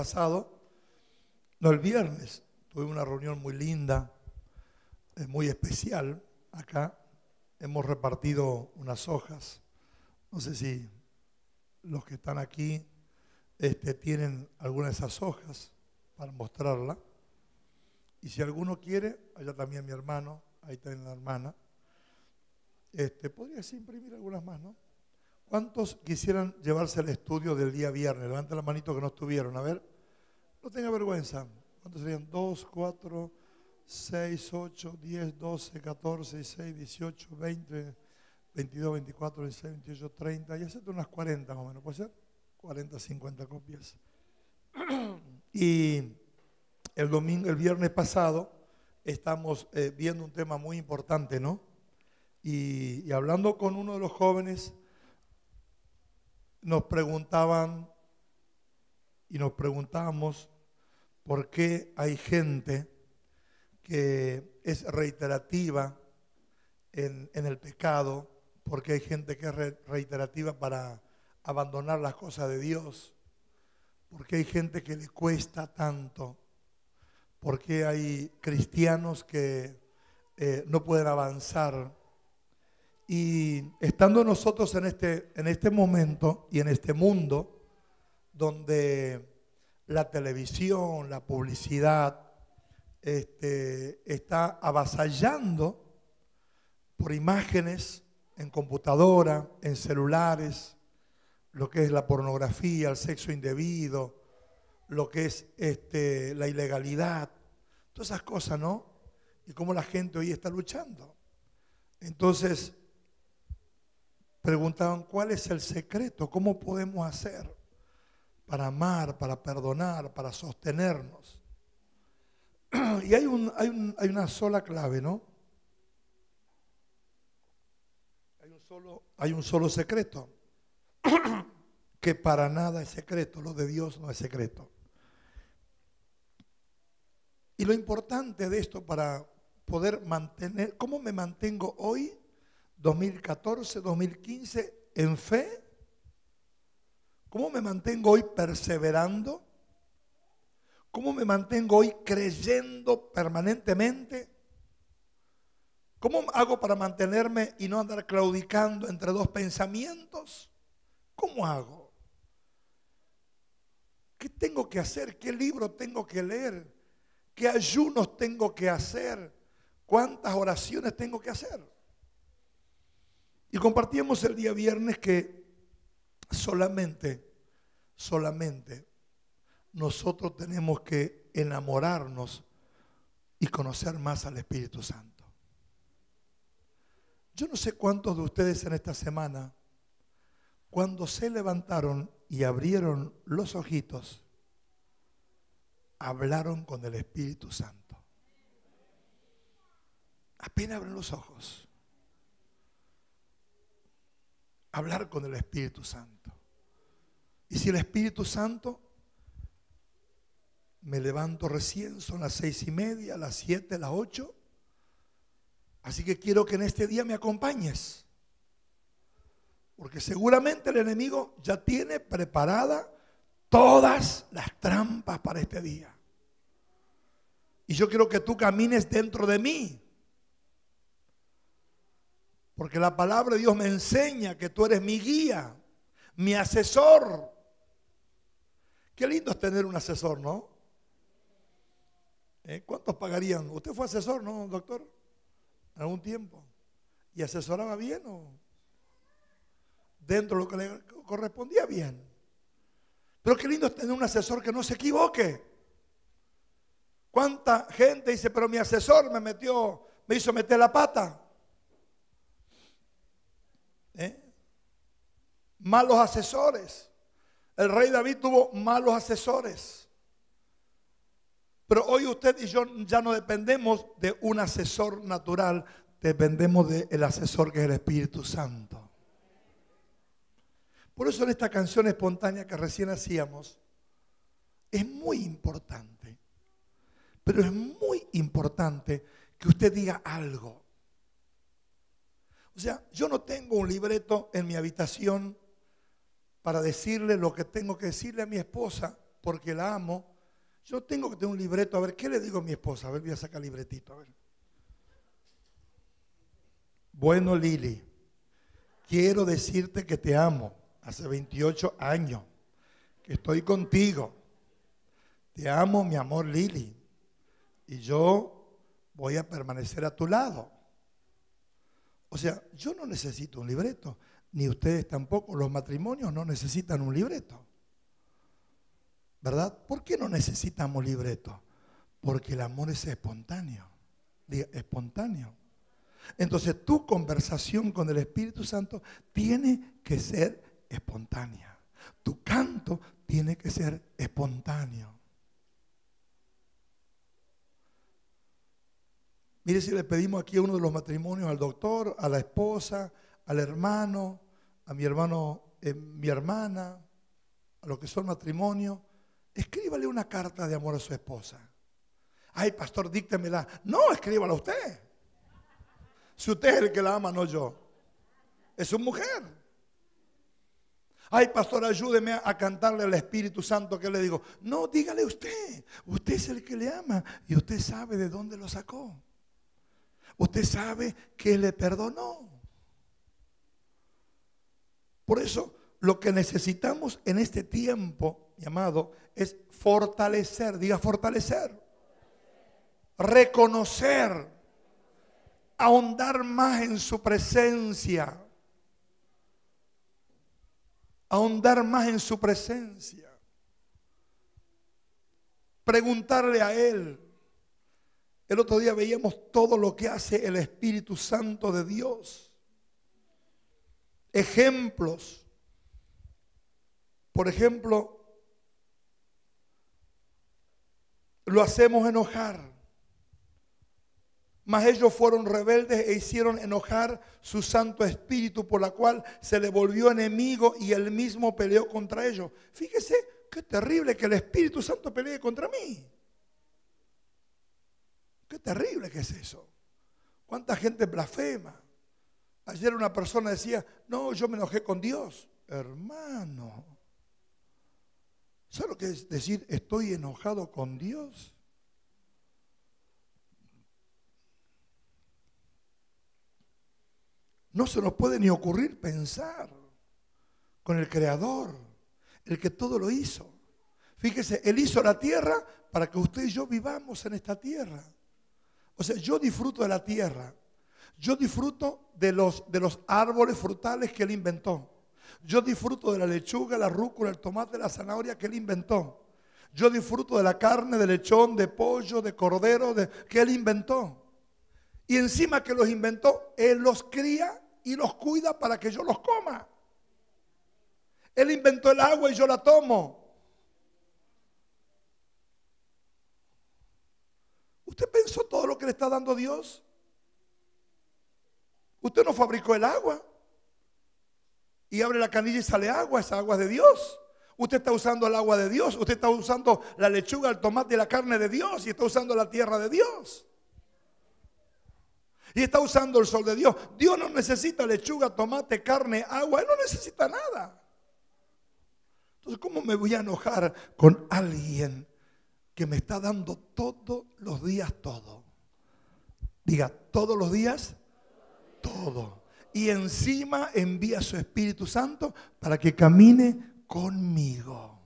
pasado, no, el viernes, tuve una reunión muy linda, muy especial acá. Hemos repartido unas hojas. No sé si los que están aquí tienen alguna de esas hojas para mostrarla. Y si alguno quiere, allá también mi hermano, ahí también la hermana. Podrías imprimir algunas más, ¿no? ¿Cuántos quisieran llevarse el estudio del día viernes? Levanta la manito que no estuvieron, a ver. No tenga vergüenza. ¿Cuántos serían? 2, 4, 6, 8, 10, 12, 14, 16, 18, 20, 22, 24, 26, 28, 30. Y hacete unas 40 más o menos, ¿puede ser? 40, 50 copias. Y el viernes pasado, estamos viendo un tema muy importante, ¿no? Y hablando con uno de los jóvenes, nos preguntaban y nos preguntábamos por qué hay gente que es reiterativa en el pecado, por qué hay gente que es reiterativa para abandonar las cosas de Dios, por qué hay gente que le cuesta tanto, por qué hay cristianos que no pueden avanzar. Y estando nosotros en este momento y en este mundo donde la televisión, la publicidad está avasallando por imágenes en computadora, en celulares, lo que es la pornografía, el sexo indebido, lo que es la ilegalidad, todas esas cosas, ¿no? Y cómo la gente hoy está luchando. Entonces, preguntaban, ¿cuál es el secreto? ¿Cómo podemos hacer para amar, para perdonar, para sostenernos? Y hay una sola clave, ¿no? Hay un solo secreto, que para nada es secreto, lo de Dios no es secreto. Y lo importante de esto para poder mantener, ¿cómo me mantengo hoy, 2014, 2015, en fe? ¿Cómo me mantengo hoy perseverando? ¿Cómo me mantengo hoy creyendo permanentemente? ¿Cómo hago para mantenerme y no andar claudicando entre dos pensamientos? ¿Cómo hago? ¿Qué tengo que hacer? ¿Qué libro tengo que leer? ¿Qué ayunos tengo que hacer? ¿Cuántas oraciones tengo que hacer? Y compartíamos el día viernes que solamente nosotros tenemos que enamorarnos y conocer más al Espíritu Santo. Yo no sé cuántos de ustedes en esta semana, cuando se levantaron y abrieron los ojitos, hablaron con el Espíritu Santo. Apenas abren los ojos, hablar con el Espíritu Santo. Y si el Espíritu Santo, me levanto recién, son las 6:30, las 7, las 8. Así que quiero que en este día me acompañes. Porque seguramente el enemigo ya tiene preparada todas las trampas para este día. Y yo quiero que tú camines dentro de mí. Porque la palabra de Dios me enseña que tú eres mi guía, mi asesor. Qué lindo es tener un asesor, ¿no? ¿Cuántos pagarían? ¿Usted fue asesor, no, doctor? En algún tiempo. ¿Y asesoraba bien o dentro de lo que le correspondía bien? Pero qué lindo es tener un asesor que no se equivoque. ¿Cuánta gente dice, pero mi asesor me hizo meter la pata? Malos asesores. El rey David tuvo malos asesores. Pero hoy usted y yo ya no dependemos de un asesor natural, dependemos del asesor que es el Espíritu Santo. Por eso en esta canción espontánea que recién hacíamos, es muy importante, pero es muy importante que usted diga algo. O sea, yo no tengo un libreto en mi habitación para decirle lo que tengo que decirle a mi esposa porque la amo, yo tengo que tener un libreto. A ver, ¿qué le digo a mi esposa? A ver, voy a sacar el libretito. A ver. Bueno, Lili, quiero decirte que te amo. Hace 28 años que estoy contigo. Te amo, mi amor, Lili. Y yo voy a permanecer a tu lado. O sea, yo no necesito un libreto, ni ustedes tampoco. Los matrimonios no necesitan un libreto, ¿verdad? ¿Por qué no necesitamos libreto? Porque el amor es espontáneo. Diga, espontáneo. Entonces tu conversación con el Espíritu Santo tiene que ser espontánea. Tu canto tiene que ser espontáneo. Mire, si le pedimos aquí a uno de los matrimonios, al doctor, a la esposa, al hermano, a mi hermano, mi hermana, a los que son matrimonios, escríbale una carta de amor a su esposa. Ay, pastor, díctemela. No, escríbala usted. Si usted es el que la ama, no yo. Es su mujer. Ay, pastor, ayúdeme a cantarle al Espíritu Santo. ¿Qué le digo? No, dígale usted. Usted es el que le ama y usted sabe de dónde lo sacó. Usted sabe que le perdonó. Por eso, lo que necesitamos en este tiempo, mi amado, es fortalecer. Diga fortalecer. Reconocer. Ahondar más en su presencia. Ahondar más en su presencia. Preguntarle a Él. El otro día veíamos todo lo que hace el Espíritu Santo de Dios. Ejemplos. Por ejemplo, lo hacemos enojar. Mas ellos fueron rebeldes e hicieron enojar su Santo Espíritu, por la cual se le volvió enemigo y él mismo peleó contra ellos. Fíjese qué terrible que el Espíritu Santo pelee contra mí. Qué terrible que es eso. ¿Cuánta gente blasfema? Ayer una persona decía, no, yo me enojé con Dios. Hermano, ¿sabe lo que es decir estoy enojado con Dios? No se nos puede ni ocurrir pensar con el Creador, el que todo lo hizo. Fíjese, Él hizo la tierra para que usted y yo vivamos en esta tierra. O sea, yo disfruto de la tierra. Yo disfruto de los árboles frutales que Él inventó. Yo disfruto de la lechuga, la rúcula, el tomate, la zanahoria que Él inventó. Yo disfruto de la carne, de lechón, de pollo, de cordero, que Él inventó. Y encima que los inventó, Él los cría y los cuida para que yo los coma. Él inventó el agua y yo la tomo. ¿Usted pensó todo lo que le está dando Dios? Usted no fabricó el agua y abre la canilla y sale agua. Esa agua es de Dios. Usted está usando el agua de Dios. Usted está usando la lechuga, el tomate y la carne de Dios. Y está usando la tierra de Dios. Y está usando el sol de Dios. Dios no necesita lechuga, tomate, carne, agua. Él no necesita nada. Entonces, ¿cómo me voy a enojar con alguien que me está dando todos los días todo? Diga, todos los días, todo. Y encima envía su Espíritu Santo para que camine conmigo.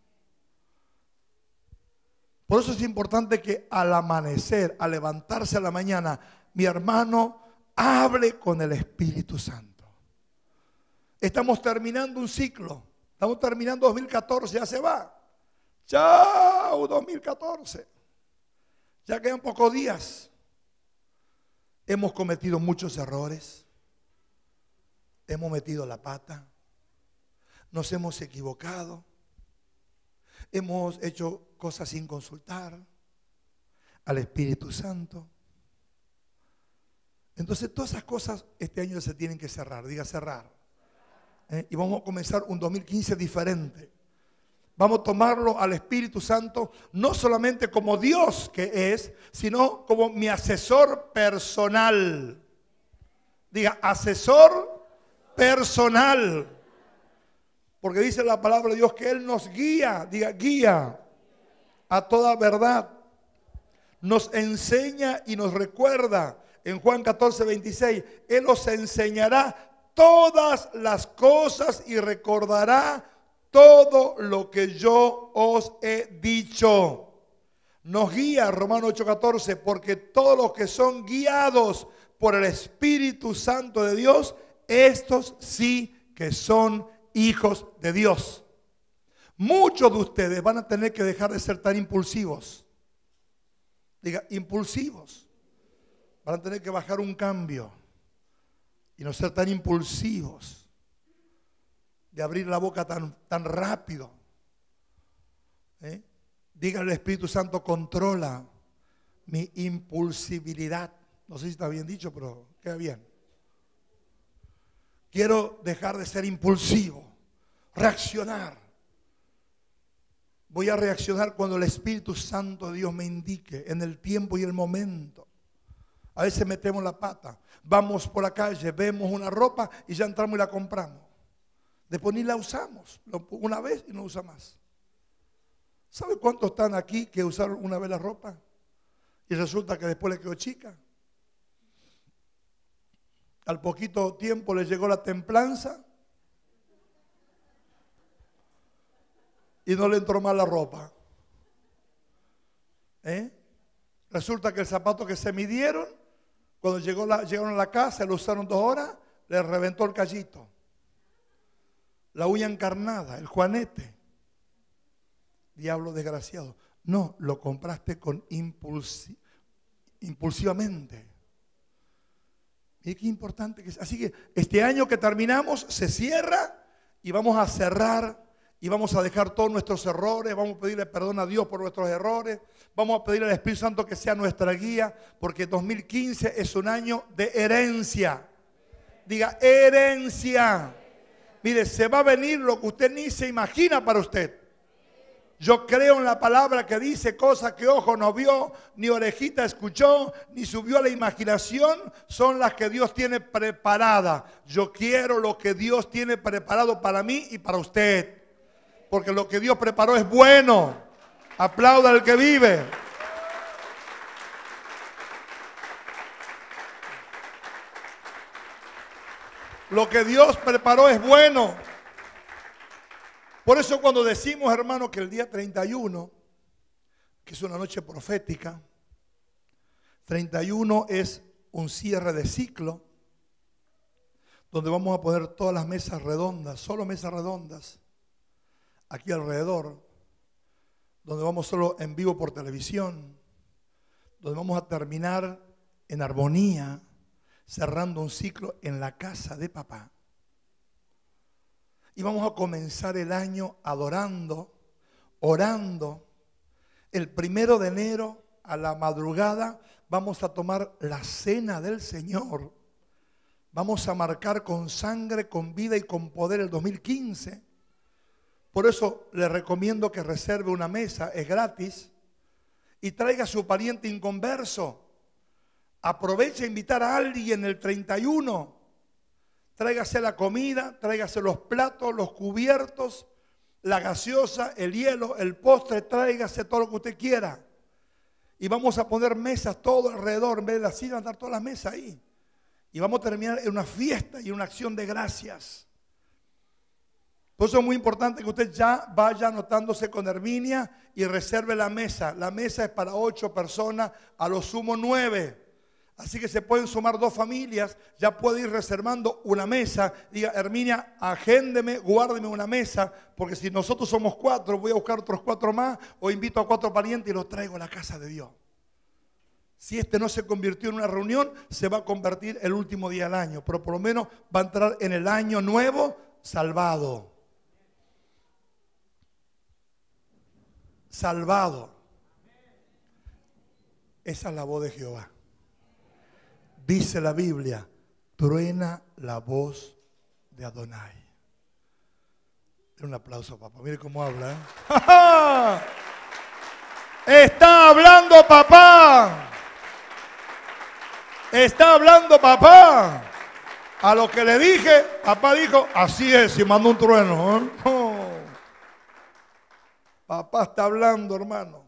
Por eso es importante que al amanecer, al levantarse a la mañana, mi hermano hable con el Espíritu Santo. Estamos terminando un ciclo. Estamos terminando 2014, ya se va. Chao, 2014. Ya quedan pocos días. Hemos cometido muchos errores. Hemos metido la pata. Nos hemos equivocado. Hemos hecho cosas sin consultar al Espíritu Santo. Entonces todas esas cosas este año se tienen que cerrar. Diga cerrar. Y vamos a comenzar un 2015 diferente. Vamos a tomarlo al Espíritu Santo no solamente como Dios que es, sino como mi asesor personal. Diga, asesor personal. Porque dice la palabra de Dios que Él nos guía, diga guía, a toda verdad. Nos enseña y nos recuerda. En Juan 14, 26, Él os enseñará todas las cosas y recordará todo lo que yo os he dicho. Nos guía, Romanos 8, 14, porque todos los que son guiados por el Espíritu Santo de Dios, estos sí que son hijos de Dios. Muchos de ustedes van a tener que dejar de ser tan impulsivos. Diga, impulsivos. Van a tener que bajar un cambio y no ser tan impulsivos, de abrir la boca tan rápido. Diga al Espíritu Santo, controla mi impulsibilidad. No sé si está bien dicho, pero queda bien. Quiero dejar de ser impulsivo, reaccionar. Voy a reaccionar cuando el Espíritu Santo de Dios me indique, en el tiempo y el momento. A veces metemos la pata, vamos por la calle, vemos una ropa y ya entramos y la compramos. Después ni la usamos, una vez y no usa más. ¿Sabe cuántos están aquí que usaron una vez la ropa y resulta que después le quedó chica? Al poquito tiempo le llegó la templanza y no le entró más la ropa. Resulta que el zapato que se midieron, cuando llegaron a la casa, lo usaron 2 horas, le reventó el callito, la uña encarnada, el juanete. Diablo desgraciado. No, lo compraste con impulsivamente. Mire qué importante que es. Así que este año que terminamos se cierra y vamos a cerrar y vamos a dejar todos nuestros errores. Vamos a pedirle perdón a Dios por nuestros errores. Vamos a pedirle al Espíritu Santo que sea nuestra guía, porque 2015 es un año de herencia. Diga, herencia. Mire, se va a venir lo que usted ni se imagina para usted. Yo creo en la palabra que dice cosas que ojo no vio, ni orejita escuchó, ni subió a la imaginación, son las que Dios tiene preparadas. Yo quiero lo que Dios tiene preparado para mí y para usted. Porque lo que Dios preparó es bueno. Aplauda al que vive. Lo que Dios preparó es bueno. Por eso cuando decimos, hermano, que el día 31, que es una noche profética, 31 es un cierre de ciclo, donde vamos a poner todas las mesas redondas, solo mesas redondas, aquí alrededor, donde vamos solo en vivo por televisión, donde vamos a terminar en armonía, cerrando un ciclo en la casa de papá. Y vamos a comenzar el año adorando, orando. El 1 de enero a la madrugada vamos a tomar la cena del Señor. Vamos a marcar con sangre, con vida y con poder el 2015. Por eso le recomiendo que reserve una mesa, es gratis. Y traiga a su pariente inconverso. Aproveche a invitar a alguien el 31. Tráigase la comida, tráigase los platos, los cubiertos, la gaseosa, el hielo, el postre, tráigase todo lo que usted quiera. Y vamos a poner mesas todo alrededor, en vez de la silla, andar todas las mesas ahí. Y vamos a terminar en una fiesta y una acción de gracias. Por eso es muy importante que usted ya vaya anotándose con Herminia y reserve la mesa. La mesa es para 8 personas, a lo sumo 9. Así que se pueden sumar 2 familias, ya puede ir reservando una mesa. Diga, Herminia, agéndeme, guárdeme una mesa, porque si nosotros somos 4, voy a buscar otros 4 más, o invito a 4 parientes y los traigo a la casa de Dios. Si este no se convirtió en una reunión, se va a convertir el último día del año, pero por lo menos va a entrar en el año nuevo salvado. Salvado. Esa es la voz de Jehová. Dice la Biblia, truena la voz de Adonai. Den un aplauso, papá. Mire cómo habla, ¿eh? Está hablando papá. Está hablando papá. A lo que le dije, papá dijo, así es, y mandó un trueno. ¿Eh? Oh. Papá está hablando, hermano.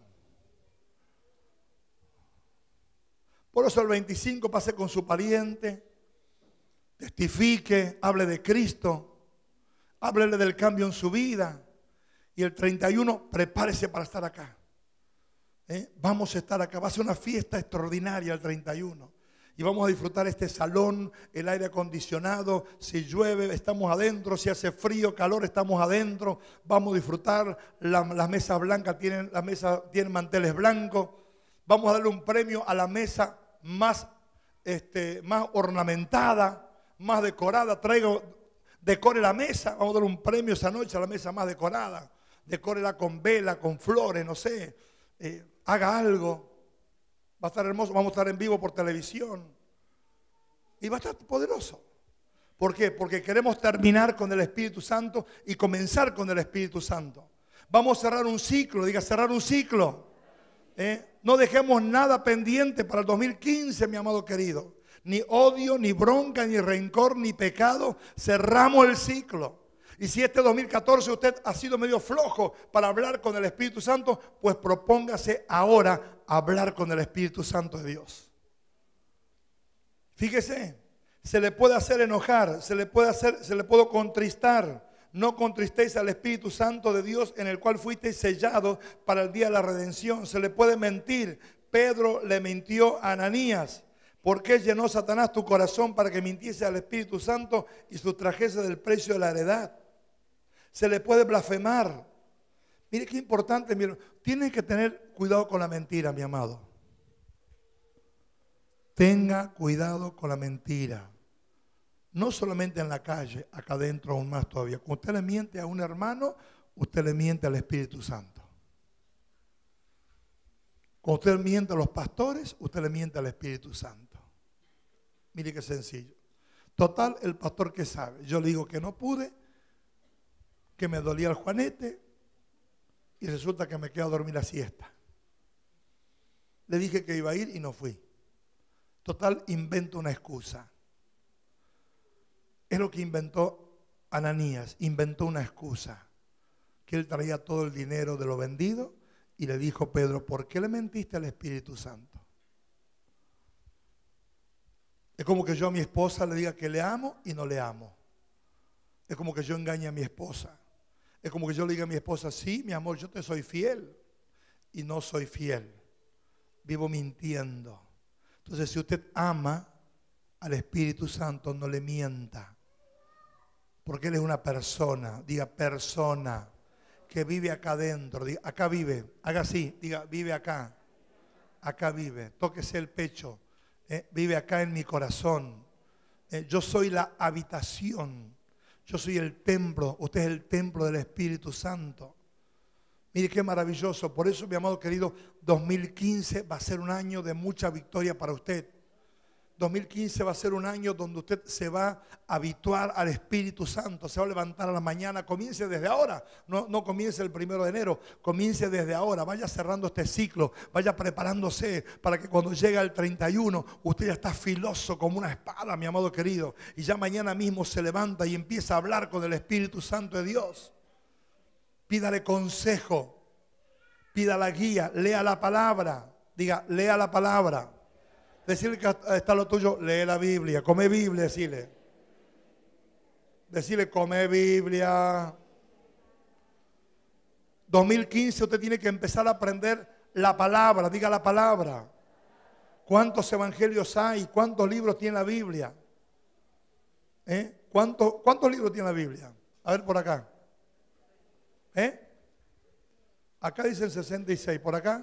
Por eso el 25 pase con su pariente, testifique, hable de Cristo, háblele del cambio en su vida. Y el 31, prepárese para estar acá. Vamos a estar acá, va a ser una fiesta extraordinaria el 31. Y vamos a disfrutar este salón, el aire acondicionado, si llueve estamos adentro, si hace frío, calor estamos adentro. Vamos a disfrutar, las mesas blancas tienen manteles blancos. Vamos a darle un premio a la mesa más ornamentada, más decorada. Decore la mesa, vamos a dar un premio esa noche a la mesa más decorada. Decórela con vela, con flores, no sé, haga algo. Va a estar hermoso, vamos a estar en vivo por televisión. Y va a estar poderoso. ¿Por qué? Porque queremos terminar con el Espíritu Santo y comenzar con el Espíritu Santo. Vamos a cerrar un ciclo, diga cerrar un ciclo. No dejemos nada pendiente para el 2015, mi amado querido. Ni odio, ni bronca, ni rencor, ni pecado. Cerramos el ciclo. Y si este 2014 usted ha sido medio flojo para hablar con el Espíritu Santo, pues propóngase ahora a hablar con el Espíritu Santo de Dios. Fíjese, se le puede hacer enojar, se le puede contristar. No contristéis al Espíritu Santo de Dios en el cual fuisteis sellados para el día de la redención. Se le puede mentir. Pedro le mintió a Ananías. ¿Por qué llenó Satanás tu corazón para que mintiese al Espíritu Santo y sustrajese del precio de la heredad? Se le puede blasfemar. Mire qué importante, mire, tiene que tener cuidado con la mentira, mi amado. Tenga cuidado con la mentira. No solamente en la calle, acá adentro aún más todavía. Cuando usted le miente a un hermano, usted le miente al Espíritu Santo. Cuando usted le miente a los pastores, usted le miente al Espíritu Santo. Mire qué sencillo. Total, el pastor que sabe. Yo le digo que no pude, que me dolía el juanete y resulta que me quedo a dormir la siesta. Le dije que iba a ir y no fui. Total, invento una excusa. Es lo que inventó Ananías, inventó una excusa. Que él traía todo el dinero de lo vendido y le dijo Pedro, ¿por qué le mentiste al Espíritu Santo? Es como que yo a mi esposa le diga que le amo y no le amo. Es como que yo engañe a mi esposa. Es como que yo le diga a mi esposa, sí, mi amor, yo te soy fiel. Y no soy fiel. Vivo mintiendo. Entonces, si usted ama al Espíritu Santo, no le mienta. Porque Él es una persona, diga persona, que vive acá adentro. Diga, acá vive, haga así, diga, vive acá. Acá vive, tóquese el pecho. Vive acá en mi corazón. Yo soy la habitación. Yo soy el templo, usted es el templo del Espíritu Santo. Mire qué maravilloso. Por eso, mi amado querido, 2015 va a ser un año de mucha victoria para usted. 2015 va a ser un año donde usted se va a habituar al Espíritu Santo, se va a levantar a la mañana, comience desde ahora, no comience el 1 de enero, comience desde ahora, vaya cerrando este ciclo, vaya preparándose para que cuando llegue el 31 usted ya está filoso como una espada, mi amado querido, y ya mañana mismo se levanta y empieza a hablar con el Espíritu Santo de Dios. Pídale consejo, pida la guía, lea la palabra, diga, lea la palabra. Decirle que está lo tuyo, lee la Biblia, come Biblia, decirle. Decirle, come Biblia. 2015 usted tiene que empezar a aprender la palabra, diga la palabra. ¿Cuántos evangelios hay? ¿Cuántos libros tiene la Biblia? ¿Cuántos libros tiene la Biblia? A ver por acá. Acá dicen 66, ¿por acá?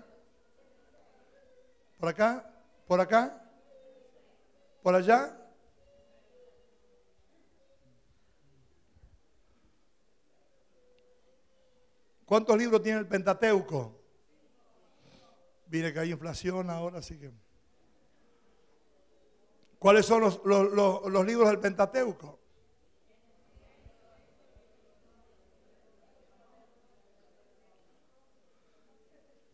¿Por acá? ¿Por acá? ¿Por allá? ¿Cuántos libros tiene el Pentateuco? Mire que hay inflación ahora, así que... ¿Cuáles son los libros del Pentateuco?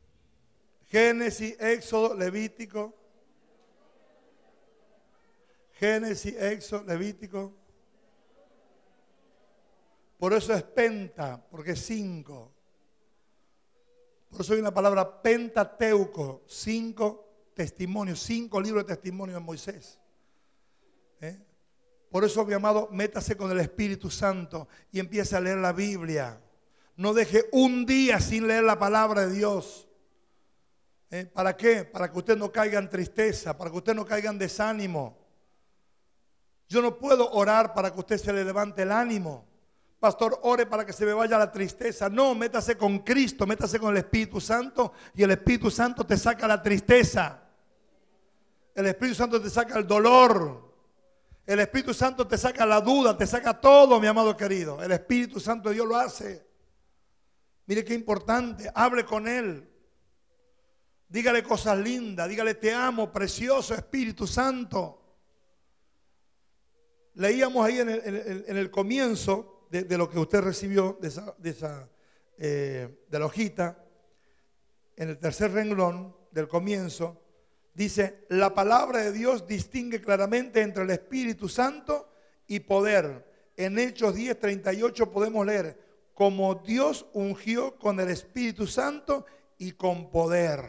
Génesis, Éxodo, Levítico. Génesis, Éxodo, Levítico. Por eso es penta, porque es 5. Por eso hay una palabra pentateuco, 5 testimonios, 5 libros de testimonio de Moisés. Por eso, mi amado, métase con el Espíritu Santo y empiece a leer la Biblia. No deje un día sin leer la palabra de Dios. ¿Para qué? Para que usted no caiga en tristeza, para que usted no caiga en desánimo. Yo no puedo orar para que usted se le levante el ánimo. Pastor, ore para que se me vaya la tristeza. No, métase con Cristo, métase con el Espíritu Santo y el Espíritu Santo te saca la tristeza. El Espíritu Santo te saca el dolor. El Espíritu Santo te saca la duda, te saca todo, mi amado querido. El Espíritu Santo de Dios lo hace. Mire qué importante, hable con Él. Dígale cosas lindas, dígale te amo, precioso Espíritu Santo. Leíamos ahí en el comienzo de lo que usted recibió, de la hojita, en el tercer renglón del comienzo, dice, la palabra de Dios distingue claramente entre el Espíritu Santo y poder. En Hechos 10:38 podemos leer, como Dios ungió con el Espíritu Santo y con poder.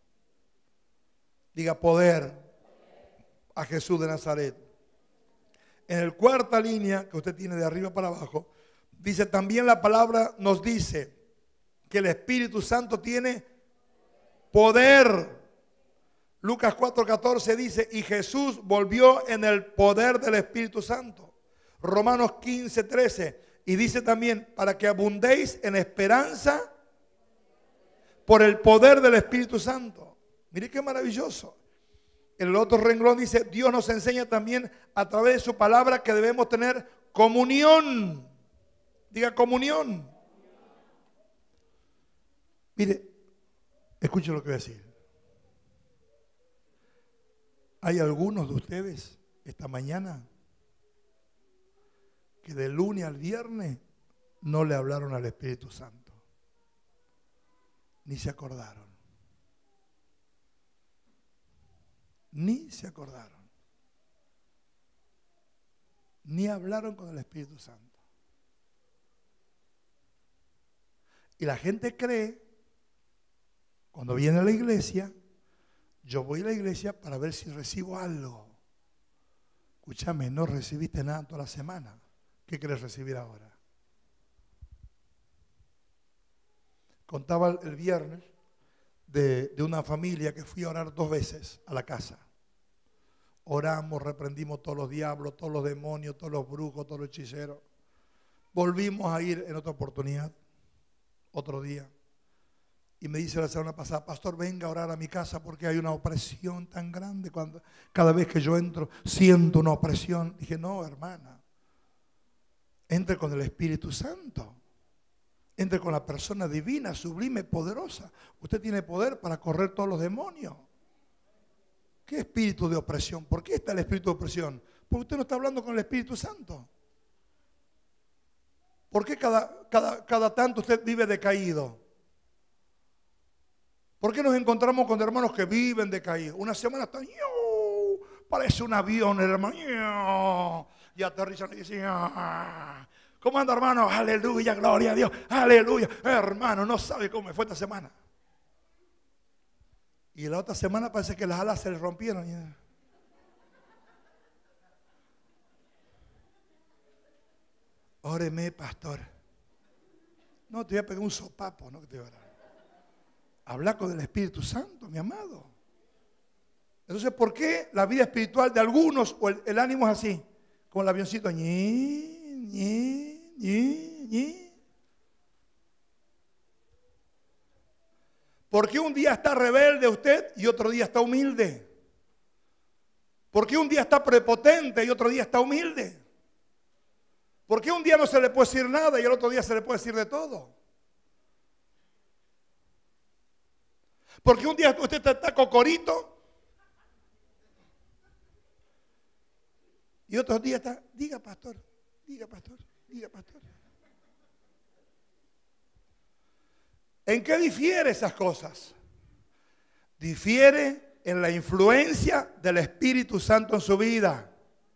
Diga poder a Jesús de Nazaret. En el cuarta línea que usted tiene de arriba para abajo, dice también la palabra nos dice que el Espíritu Santo tiene poder. Lucas 4:14 dice, y Jesús volvió en el poder del Espíritu Santo. Romanos 15:13, y dice también, para que abundéis en esperanza por el poder del Espíritu Santo. Mire qué maravilloso. En el otro renglón dice, Dios nos enseña también a través de su palabra que debemos tener comunión. Diga comunión. Mire, escuche lo que voy a decir. Hay algunos de ustedes esta mañana que de lunes al viernes no le hablaron al Espíritu Santo, ni se acordaron. Ni se acordaron. Ni hablaron con el Espíritu Santo. Y la gente cree, cuando viene a la iglesia, yo voy a la iglesia para ver si recibo algo. Escúchame, no recibiste nada toda la semana. ¿Qué quieres recibir ahora? Contaba el viernes de una familia que fui a orar 2 veces a la casa. Oramos, reprendimos todos los diablos, todos los demonios, todos los brujos, todos los hechiceros. Volvimos a ir en otra oportunidad, otro día. Y me dice la semana pasada, pastor, venga a orar a mi casa porque hay una opresión tan grande. Cada vez que yo entro, siento una opresión. Dije, no, hermana, entre con el Espíritu Santo. Entre con la persona divina, sublime, poderosa. Usted tiene poder para correr todos los demonios. ¿Qué espíritu de opresión? ¿Por qué está el espíritu de opresión? Porque usted no está hablando con el Espíritu Santo. ¿Por qué cada tanto usted vive decaído? ¿Por qué nos encontramos con hermanos que viven decaídos? Una semana están, parece un avión, el hermano, y aterrizan y dicen, ¿cómo anda, hermano? Aleluya, gloria a Dios, aleluya. Hermano, no sabe cómo me fue esta semana. Y la otra semana parece que las alas se le rompieron. Óreme, pastor. No, te voy a pegar un sopapo, no que te voy a orar. Habla con el Espíritu Santo, mi amado. Entonces, ¿por qué la vida espiritual de algunos o el ánimo es así? Como el avioncito. ¿Por qué un día está rebelde usted y otro día está humilde? ¿Por qué un día está prepotente y otro día está humilde? ¿Por qué un día no se le puede decir nada y el otro día se le puede decir de todo? ¿Por qué un día usted está cocorito y otros días está, diga pastor, diga pastor, diga pastor? ¿En qué difiere esas cosas? Difiere en la influencia del Espíritu Santo en su vida.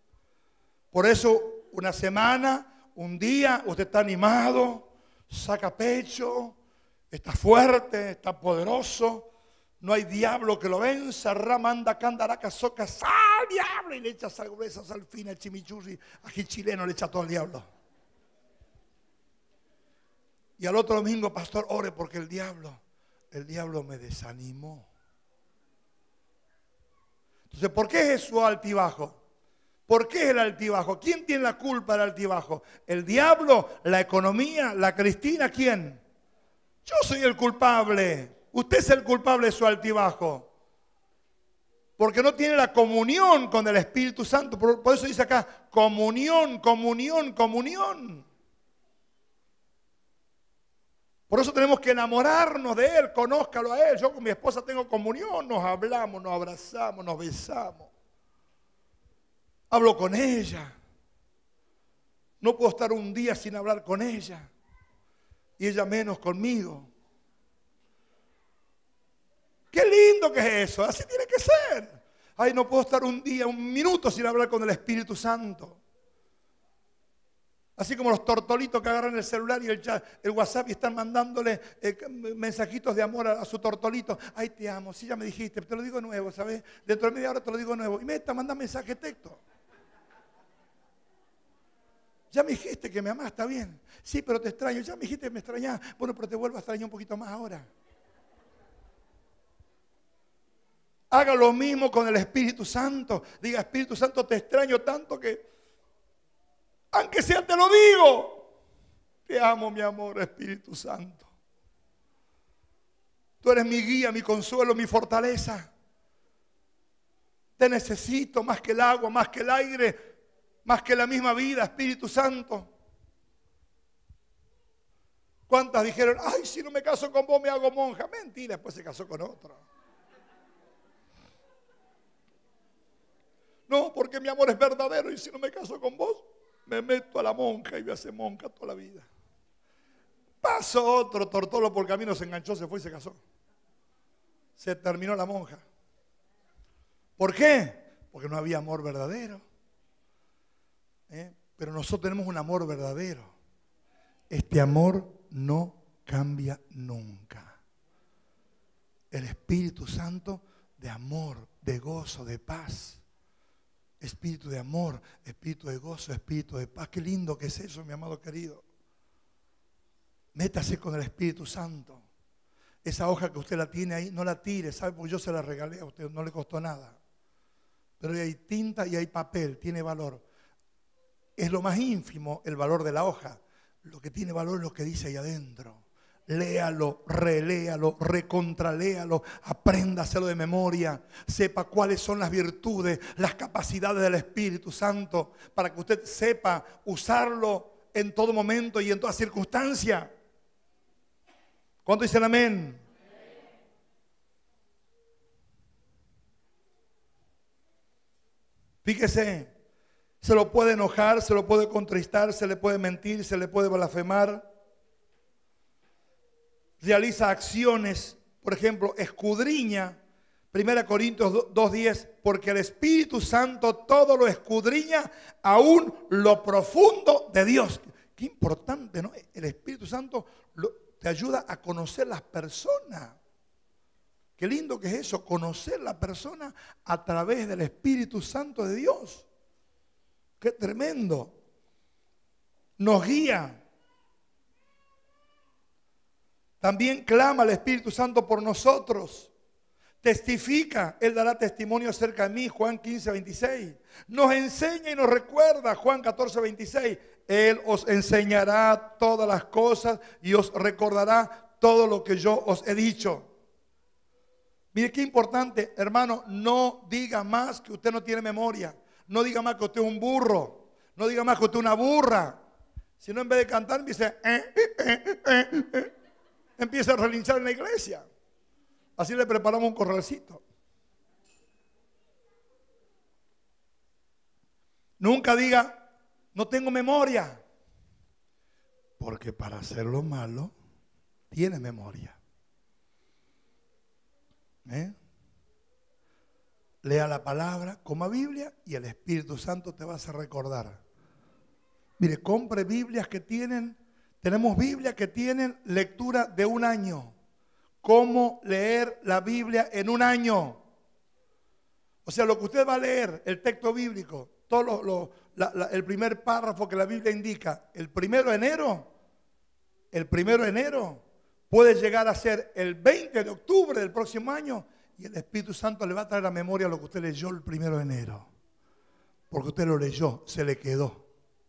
Por eso una semana, un día, usted está animado, saca pecho, está fuerte, está poderoso. No hay diablo que lo venza. Ramanda, candaraca, soca, sal, diablo. Y le echa sal gruesa, sal fina, el chimichurri. Aquí chileno le echa todo al diablo. Y al otro domingo, pastor, ore porque el diablo me desanimó. Entonces, ¿por qué es su altibajo? ¿Por qué es el altibajo? ¿Quién tiene la culpa del altibajo? ¿El diablo? ¿La economía? ¿La Cristina? ¿Quién? Yo soy el culpable. Usted es el culpable de su altibajo. Porque no tiene la comunión con el Espíritu Santo. Por eso dice acá, comunión, comunión, comunión. Por eso tenemos que enamorarnos de Él, conózcalo a Él. Yo con mi esposa tengo comunión, nos hablamos, nos abrazamos, nos besamos. Hablo con ella. No puedo estar un día sin hablar con ella. Y ella menos conmigo. Qué lindo que es eso, así tiene que ser. Ay, no puedo estar un día, un minuto sin hablar con el Espíritu Santo. Así como los tortolitos que agarran el celular y el WhatsApp y están mandándole mensajitos de amor a su tortolito. Ay, te amo, sí, ya me dijiste, te lo digo de nuevo, ¿sabes? Dentro de media hora te lo digo de nuevo. Y me está mandando mensaje de texto. Ya me dijiste que me amás, está bien. Sí, pero te extraño. Ya me dijiste que me extrañás. Bueno, pero te vuelvo a extrañar un poquito más ahora. Haga lo mismo con el Espíritu Santo. Diga, Espíritu Santo, te extraño tanto que, aunque sea te lo digo. Te amo, mi amor, Espíritu Santo. Tú eres mi guía, mi consuelo, mi fortaleza. Te necesito más que el agua, más que el aire, más que la misma vida, Espíritu Santo. ¿Cuántas dijeron, ay, si no me caso con vos me hago monja? Mentira, después se casó con otro. No, porque mi amor es verdadero y si no me caso con vos, me meto a la monja y voy a ser monja toda la vida. Pasó otro tortolo por el camino, se enganchó, se fue y se casó. Se terminó la monja. ¿Por qué? Porque no había amor verdadero. Pero nosotros tenemos un amor verdadero. Este amor no cambia nunca. El Espíritu Santo de amor, de gozo, de paz. Espíritu de amor, espíritu de gozo, espíritu de paz. Qué lindo que es eso, mi amado querido. Métase con el Espíritu Santo. Esa hoja que usted la tiene ahí, no la tire, ¿sabe? Porque yo se la regalé a usted, no le costó nada. Pero hay tinta y hay papel, tiene valor. Es lo más ínfimo el valor de la hoja. Lo que tiene valor es lo que dice ahí adentro. Léalo, reléalo, recontraléalo, apréndaselo de memoria, sepa cuáles son las virtudes, las capacidades del Espíritu Santo, para que usted sepa usarlo en todo momento y en toda circunstancia. ¿Cuántos dicen amén? Fíjese, se lo puede enojar, se lo puede contristar, se le puede mentir, se le puede blasfemar. Realiza acciones, por ejemplo, escudriña, 1 Corintios 2:10, porque el Espíritu Santo todo lo escudriña, aún lo profundo de Dios. Qué importante, ¿no? El Espíritu Santo te ayuda a conocer las personas. Qué lindo que es eso, conocer la persona a través del Espíritu Santo de Dios. Qué tremendo. Nos guía. También clama al Espíritu Santo por nosotros. Testifica, Él dará testimonio acerca de mí, Juan 15:26. Nos enseña y nos recuerda, Juan 14:26. Él os enseñará todas las cosas y os recordará todo lo que yo os he dicho. Mire qué importante, hermano, no diga más que usted no tiene memoria. No diga más que usted es un burro. No diga más que usted es una burra. Si no, en vez de cantar, dice empieza a relinchar en la iglesia. Así le preparamos un corralcito. Nunca diga, no tengo memoria. Porque para hacer lo malo, tiene memoria. lea la palabra, coma Biblia y el Espíritu Santo te va a hacer recordar. Mire, compre Biblias que tenemos Biblias que tienen lectura de un año. ¿Cómo leer la Biblia en un año? O sea, lo que usted va a leer, el texto bíblico, el primer párrafo que la Biblia indica, el 1 de enero puede llegar a ser el 20 de octubre del próximo año y el Espíritu Santo le va a traer a memoria lo que usted leyó el 1 de enero. Porque usted lo leyó, se le quedó.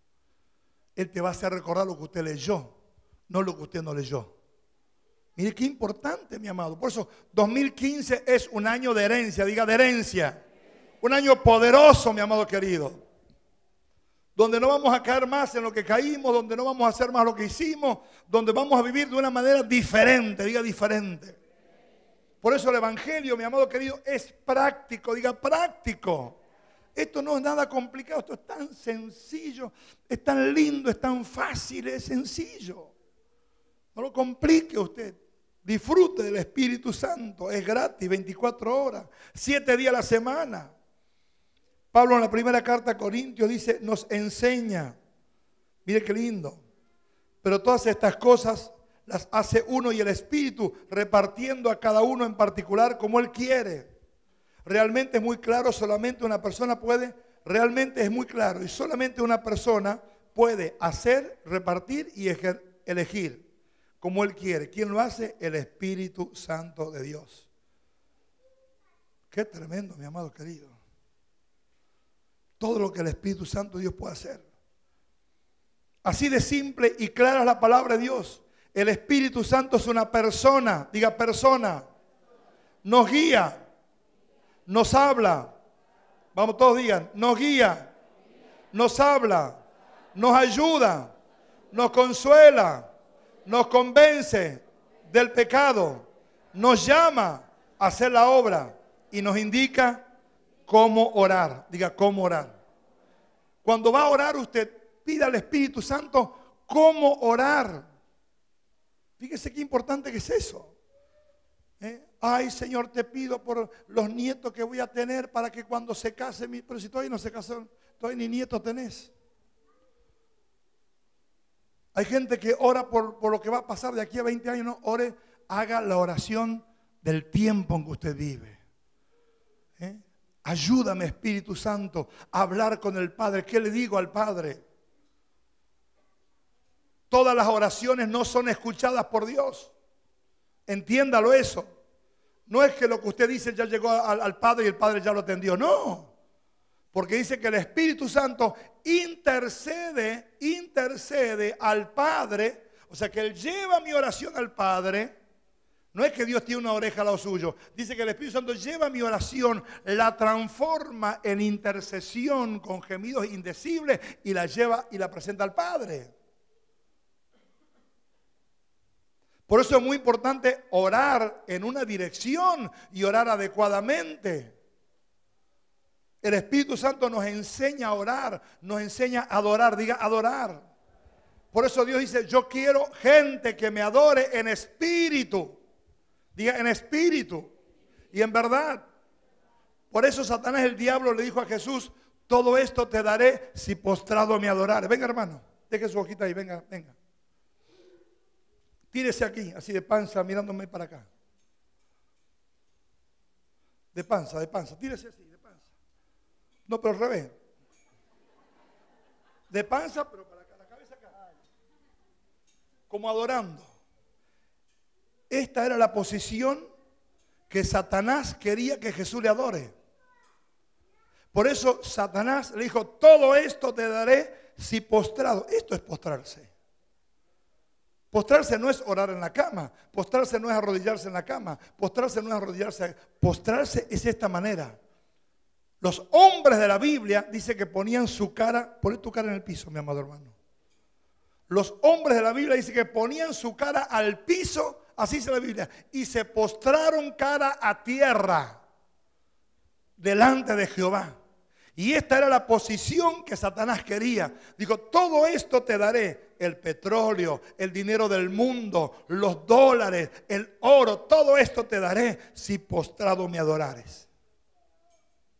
Él te va a hacer recordar lo que usted leyó, no lo que usted no leyó. Mire qué importante, mi amado. Por eso 2015 es un año de herencia, diga de herencia. Un año poderoso, mi amado querido. Donde no vamos a caer más en lo que caímos, donde no vamos a hacer más lo que hicimos, donde vamos a vivir de una manera diferente, diga diferente. Por eso el Evangelio, mi amado querido, es práctico, diga práctico. Esto no es nada complicado, esto es tan sencillo, es tan lindo, es tan fácil, es sencillo. No lo complique usted. Disfrute del Espíritu Santo, es gratis, 24 horas, 7 días a la semana. Pablo en la primera carta a Corintios dice, nos enseña, mire qué lindo, pero todas estas cosas las hace uno y el Espíritu, repartiendo a cada uno en particular como Él quiere. Realmente es muy claro, solamente una persona puede, realmente es muy claro, y solamente una persona puede hacer, repartir y elegir como Él quiere. ¿Quién lo hace? El Espíritu Santo de Dios. Qué tremendo, mi amado querido. Todo lo que el Espíritu Santo de Dios puede hacer. Así de simple y clara es la palabra de Dios. El Espíritu Santo es una persona, diga persona. Nos guía, nos habla. Vamos, todos digan, nos guía, nos habla, nos ayuda, nos consuela, nos convence del pecado, nos llama a hacer la obra y nos indica cómo orar. Diga, cómo orar. Cuando va a orar usted, pida al Espíritu Santo cómo orar. Fíjese qué importante que es eso. Ay, Señor, te pido por los nietos que voy a tener para que cuando se case, pero si todavía no se casó, todavía ni nietos tenés. Hay gente que ora por lo que va a pasar de aquí a 20 años. No, ore, haga la oración del tiempo en que usted vive. Ayúdame, Espíritu Santo, a hablar con el Padre. ¿Qué le digo al Padre? Todas las oraciones no son escuchadas por Dios. Entiéndalo eso. No es que lo que usted dice ya llegó al Padre y el Padre ya lo atendió. No. Porque dice que el Espíritu Santo intercede al Padre. O sea que Él lleva mi oración al Padre. No es que Dios tiene una oreja al lado suyo. Dice que el Espíritu Santo lleva mi oración, la transforma en intercesión con gemidos indecibles y la lleva y la presenta al Padre. Por eso es muy importante orar en una dirección y orar adecuadamente. El Espíritu Santo nos enseña a orar, nos enseña a adorar, diga adorar. Por eso Dios dice, yo quiero gente que me adore en espíritu. Diga en espíritu y en verdad. Por eso Satanás, el diablo, le dijo a Jesús, todo esto te daré si postrado me adorar. Venga, hermano, deje su hojita ahí, venga, venga. Tírese aquí, así de panza, mirándome para acá. De panza, tírese así, de panza. No, pero al revés. De panza, pero para acá, la cabeza acá. Como adorando. Esta era la posición que Satanás quería que Jesús le adore. Por eso Satanás le dijo, todo esto te daré si postrado. Esto es postrarse. Postrarse no es orar en la cama. Postrarse no es arrodillarse en la cama. Postrarse no es arrodillarse. Postrarse es esta manera. Los hombres de la Biblia dice que ponían su cara, poné tu cara en el piso, mi amado hermano. Los hombres de la Biblia dice que ponían su cara al piso, así dice la Biblia, y se postraron cara a tierra delante de Jehová. Y esta era la posición que Satanás quería. Dijo, todo esto te daré, el petróleo, el dinero del mundo, los dólares, el oro, todo esto te daré si postrado me adorares.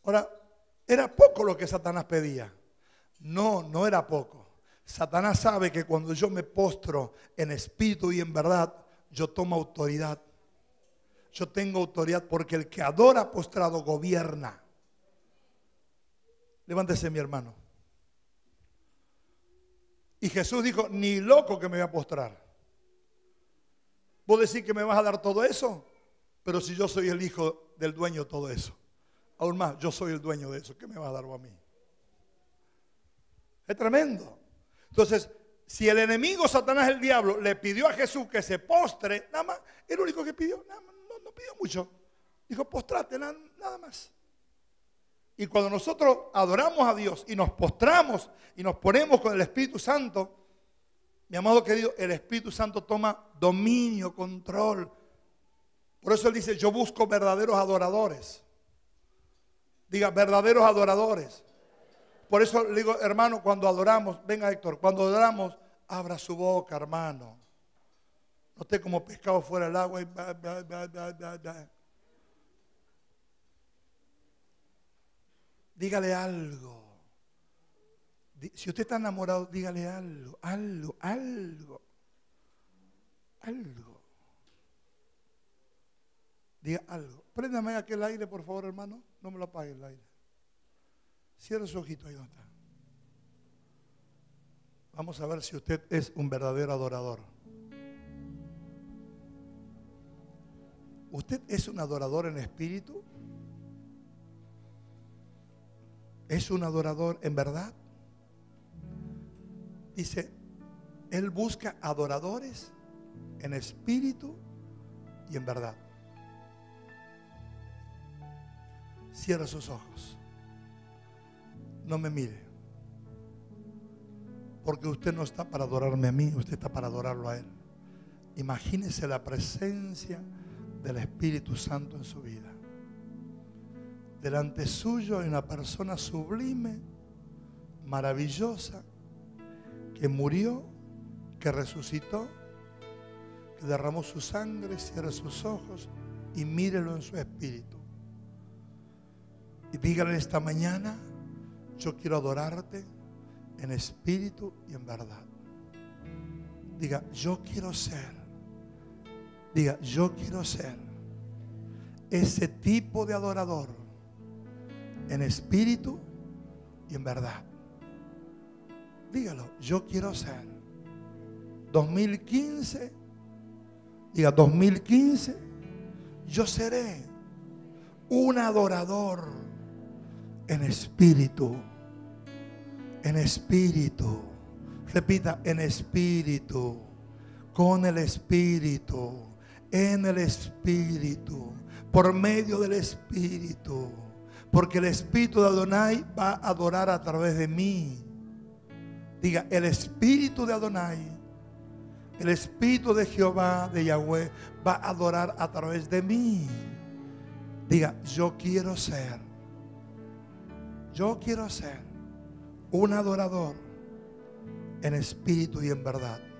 Ahora, era poco lo que Satanás pedía. No, no era poco. Satanás sabe que cuando yo me postro en espíritu y en verdad, yo tomo autoridad. Yo tengo autoridad porque el que adora postrado gobierna. Levántese, mi hermano. Y Jesús dijo, ni loco que me voy a postrar. Vos decís que me vas a dar todo eso, pero si yo soy el hijo del dueño de todo eso. Aún más, yo soy el dueño de eso. ¿Qué me vas a dar vos a mí? Es tremendo. Entonces, si el enemigo Satanás, el diablo, le pidió a Jesús que se postre, nada más, el único que pidió, no pidió mucho. Dijo, postrate, nada más. Y cuando nosotros adoramos a Dios y nos postramos y nos ponemos con el Espíritu Santo, mi amado querido, el Espíritu Santo toma dominio, control. Por eso Él dice, yo busco verdaderos adoradores. Diga, verdaderos adoradores. Por eso le digo, hermano, cuando adoramos, venga Héctor, cuando adoramos, abra su boca, hermano. No esté como pescado fuera del agua y dígale algo. Si usted está enamorado, dígale algo. Diga algo. Préndame aquel aire, por favor, hermano. No me lo apague el aire. Cierre su ojito ahí donde está. Vamos a ver si usted es un verdadero adorador. ¿Usted es un adorador en espíritu? ¿Es un adorador en verdad? Dice, Él busca adoradores en espíritu y en verdad. Cierra sus ojos. No me mire. Porque usted no está para adorarme a mí, usted está para adorarlo a Él. Imagínese la presencia del Espíritu Santo en su vida. Delante suyo hay una persona sublime, maravillosa, que murió, que resucitó, que derramó su sangre. Cierre sus ojos y mírelo en su espíritu. Y dígale esta mañana, yo quiero adorarte en espíritu y en verdad. Diga, yo quiero ser. Diga, yo quiero ser ese tipo de adorador en espíritu y en verdad. Dígalo, yo quiero ser. 2015, diga 2015, yo seré un adorador en espíritu. En espíritu. Repita, en espíritu. Con el espíritu. En el espíritu. Por medio del espíritu. Porque el espíritu de Adonai va a adorar a través de mí. Diga, el espíritu de Adonai, el espíritu de Jehová, de Yahweh, va a adorar a través de mí. Diga, yo quiero ser un adorador en espíritu y en verdad.